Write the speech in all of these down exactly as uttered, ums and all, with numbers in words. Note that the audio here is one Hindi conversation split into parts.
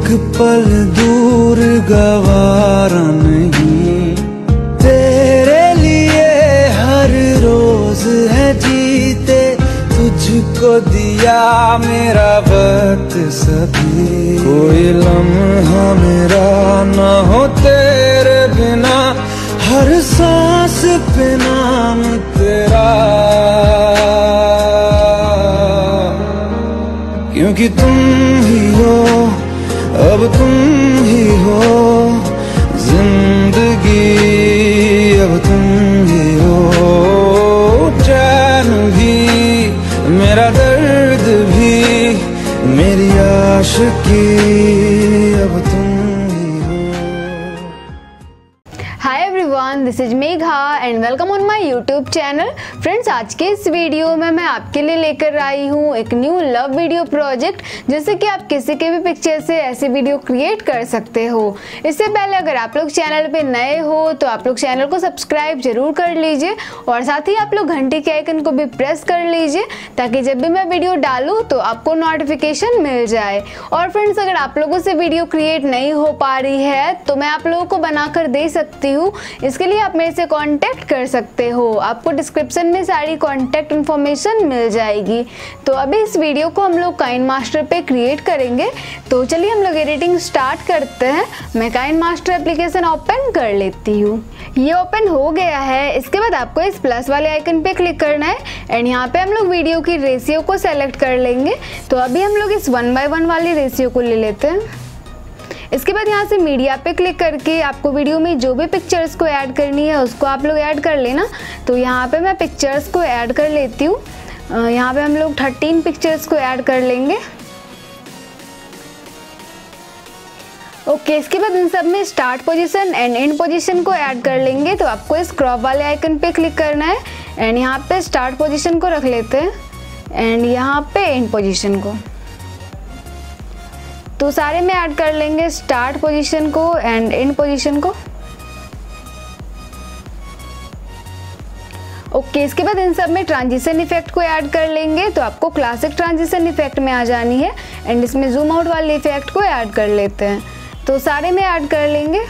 पल दूर गवारा नहीं, तेरे लिए हर रोज है जीते, तुझको दिया मेरा वक्त सभी। कोई लम्हा मेरा न हो तेरे बिना, हर सांस पे नाम तेरा, क्योंकि तुम ही हो, अब तुम ही हो जिंदगी, अब तुम ही हो चैन भी, मेरा दर्द भी, मेरी आशिकी, अब तुम ही हो। Hi everyone, this is Megha and welcome on my YouTube channel. Friends, आज के इस वीडियो में मैं आपके लिए लेकर आई हूँ एक न्यू लव वीडियो प्रोजेक्ट, जिससे कि आप किसी के भी पिक्चर से ऐसे वीडियो क्रिएट कर सकते हो। इससे पहले अगर आप लोग चैनल पे नए हो तो आप लोग चैनल को सब्सक्राइब जरूर कर लीजिए और साथ ही आप लोग घंटी के आइकन को भी प्रेस कर लीजिए, ताकि जब भी मैं वीडियो डालूँ तो आपको नोटिफिकेशन मिल जाए। और फ्रेंड्स, अगर आप लोगों से वीडियो क्रिएट नहीं हो पा रही है तो मैं आप लोगों को बनाकर दे सकती हूँ। इसके लिए आप मेरे से कांटेक्ट कर सकते हो, आपको डिस्क्रिप्शन में सारी कांटेक्ट इन्फॉर्मेशन मिल जाएगी। तो अभी इस वीडियो को हम लोग काइनमास्टर पे क्रिएट करेंगे, तो चलिए हम लोग एडिटिंग स्टार्ट करते हैं। मैं काइनमास्टर एप्लीकेशन ओपन कर लेती हूँ। ये ओपन हो गया है। इसके बाद आपको इस प्लस वाले आइकन पे क्लिक करना है एंड यहाँ पे हम लोग वीडियो की रेशियो को सेलेक्ट कर लेंगे। तो अभी हम लोग इस वन बाय वन वाली रेशियो को ले लेते हैं। इसके बाद यहाँ से मीडिया पे क्लिक करके आपको वीडियो में जो भी पिक्चर्स को ऐड करनी है उसको आप लोग ऐड कर लेना। तो यहाँ पे मैं पिक्चर्स को ऐड कर लेती हूँ। यहाँ पे हम लोग थर्टीन पिक्चर्स को ऐड कर लेंगे। ओके, इसके बाद इन सब में start position and end position को ऐड कर लेंगे। तो आपको इस क्रॉप वाले आइकन पे क्लिक करना है एंड यहाँ पे स्टार्ट पोजीशन को रख लेते हैं एंड यहाँ पे एंड पोजीशन को। तो सारे में ऐड कर लेंगे स्टार्ट पोजीशन को एंड एंड पोजीशन को। ओके, इसके बाद इन सब में ट्रांजिशन इफेक्ट को ऐड कर लेंगे। तो आपको क्लासिक ट्रांजिशन इफेक्ट में आ जानी है एंड इसमें जूम आउट वाले इफेक्ट को ऐड कर लेते हैं। तो सारे में ऐड कर लेंगे।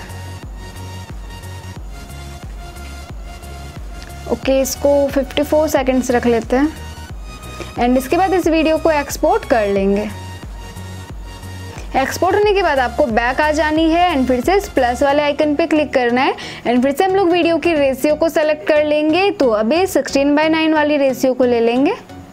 ओके, इसको फिफ्टी फोर सेकेंड्स रख लेते हैं एंड इसके बाद इस वीडियो को एक्सपोर्ट कर लेंगे। एक्सपोर्ट होने के बाद आपको बैक आ जानी है एंड फिर से इस प्लस वाले आइकन पे क्लिक करना है एंड फिर से हम लोग वीडियो की रेशियो को सेलेक्ट कर लेंगे। तो अभी सिक्सटीन बाय नाइन वाली रेशियो को ले लेंगे।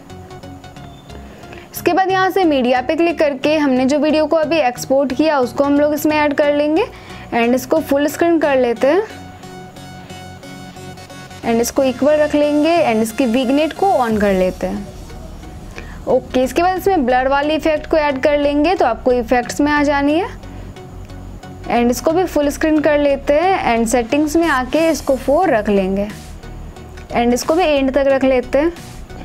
इसके बाद यहाँ से मीडिया पे क्लिक करके हमने जो वीडियो को अभी एक्सपोर्ट किया उसको हम लोग इसमें ऐड कर लेंगे एंड इसको फुल स्क्रीन कर लेते हैं एंड इसको इक्वल रख लेंगे एंड इसकी विग्नेट को ऑन कर लेते हैं। ओके okay, इसके बाद इसमें ब्लर वाली इफेक्ट को ऐड कर लेंगे। तो आपको इफेक्ट्स में आ जानी है एंड इसको भी फुल स्क्रीन कर लेते हैं एंड सेटिंग्स में आके इसको फोर रख लेंगे एंड इसको भी एंड तक रख लेते हैं।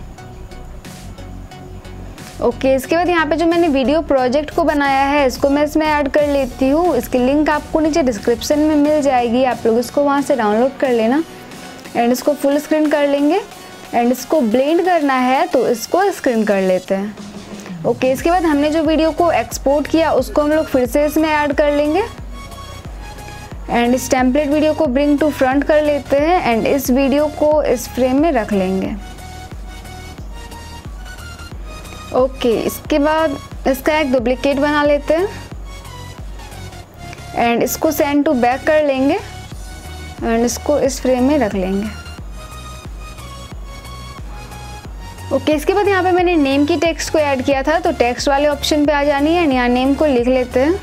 ओके okay, इसके बाद यहाँ पे जो मैंने वीडियो प्रोजेक्ट को बनाया है इसको मैं इसमें ऐड कर लेती हूँ। इसकी लिंक आपको नीचे डिस्क्रिप्शन में मिल जाएगी, आप लोग इसको वहाँ से डाउनलोड कर लेना एंड इसको फुल स्क्रीन कर लेंगे एंड इसको ब्लेंड करना है तो इसको स्क्रीन कर लेते हैं। ओके okay, इसके बाद हमने जो वीडियो को एक्सपोर्ट किया उसको हम लोग फिर से इसमें ऐड कर लेंगे एंड इस टेम्पलेट वीडियो को ब्रिंग टू फ्रंट कर लेते हैं एंड इस वीडियो को इस फ्रेम में रख लेंगे। ओके okay, इसके बाद इसका एक डुप्लीकेट बना लेते हैं एंड इसको सेंड टू बैक कर लेंगे एंड इसको इस फ्रेम में रख लेंगे। ओके okay, इसके बाद यहाँ पे मैंने नेम की टेक्स्ट को ऐड किया था, तो टेक्स्ट वाले ऑप्शन पे आ जानी है एंड यहाँ नेम को लिख लेते हैं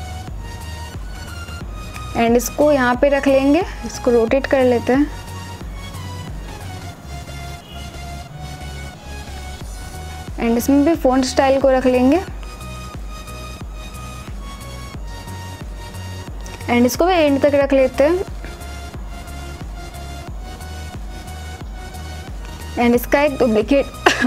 एंड इसको यहाँ पे रख लेंगे। इसको रोटेट कर लेते हैं एंड इसमें भी फॉन्ट स्टाइल को रख लेंगे एंड इसको भी एंड तक रख लेते हैं एंड इसका एक डुप्लीकेट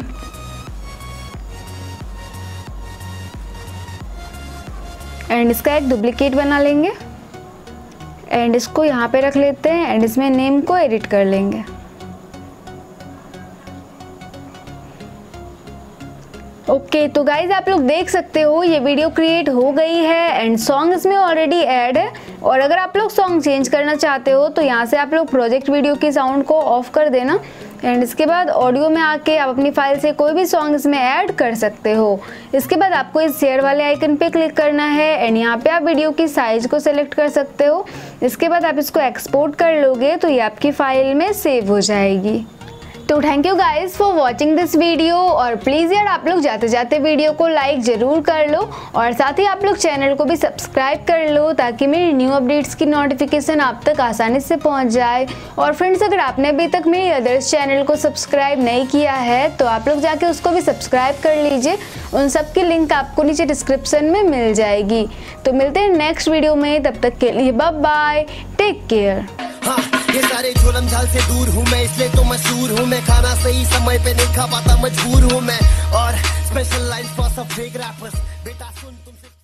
एंड इसका एक डुप्लीकेट बना लेंगे एंड इसको यहाँ पे रख लेते हैं एंड इसमें नेम को एडिट कर लेंगे। ओके okay, तो गाइज आप लोग देख सकते हो ये वीडियो क्रिएट हो गई है एंड सॉन्ग इसमें ऑलरेडी ऐड है। और अगर आप लोग सॉन्ग चेंज करना चाहते हो तो यहाँ से आप लोग प्रोजेक्ट वीडियो की साउंड को ऑफ कर देना एंड इसके बाद ऑडियो में आके आप अपनी फाइल से कोई भी सॉन्ग इसमें ऐड कर सकते हो। इसके बाद आपको इस शेयर वाले आइकन पे क्लिक करना है एंड यहाँ पे आप वीडियो की साइज को सेलेक्ट कर सकते हो। इसके बाद आप इसको एक्सपोर्ट कर लोगे तो ये आपकी फाइल में सेव हो जाएगी। तो thank you guys for watching this video और प्लीज़ यार आप लोग जाते जाते वीडियो को लाइक ज़रूर कर लो और साथ ही आप लोग चैनल को भी सब्सक्राइब कर लो ताकि मेरी न्यू अपडेट्स की नोटिफिकेशन आप तक आसानी से पहुंच जाए। और फ्रेंड्स अगर आपने अभी तक मेरी अदर्स चैनल को सब्सक्राइब नहीं किया है तो आप लोग जाके उसको भी सब्सक्राइब कर लीजिए। उन सब की लिंक आपको नीचे डिस्क्रिप्शन में मिल जाएगी। तो मिलते हैं नेक्स्ट वीडियो में, तब तक के लिए बाय बाय, टेक केयर। हाँ, ये सारे झोलम झाल से दूर हूँ मैं, इसलिए तो मशहूर हूँ मैं। खाना सही समय पे नहीं खा पाता, मजबूर हूँ मैं। और स्पेशल लाइन फॉर सब फेक रैपर्स, बेटा सुन तुमसे